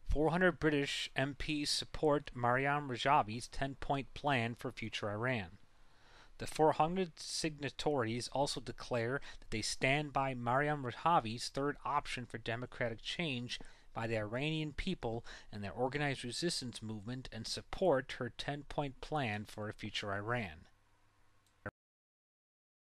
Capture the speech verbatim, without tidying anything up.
four hundred British M Ps support Maryam Rajavi's ten-point plan for future Iran. The four hundred signatories also declare that they stand by Maryam Rajavi's third option for democratic change by the Iranian people and their organized resistance movement and support her ten-point plan for a future Iran.